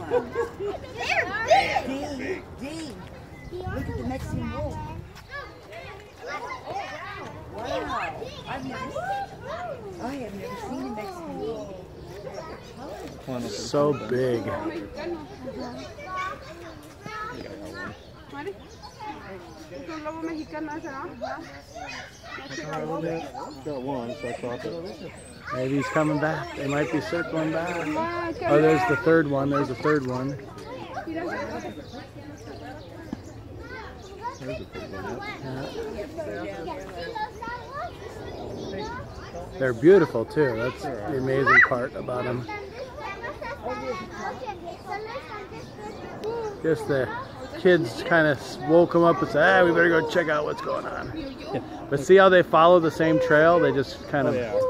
They're big. Dean. Look at the Mexican wolf. Wow. I have never seen a Mexican wolf. So big. Got one, so I thought that. Maybe he's coming back. They might be circling back. Oh, there's the third one. There's the third one. There's a big one. They're beautiful too. That's the amazing part about them. Just the kids kind of woke them up and said, "Ah, we better go check out what's going on." But see how they follow the same trail? They just kind of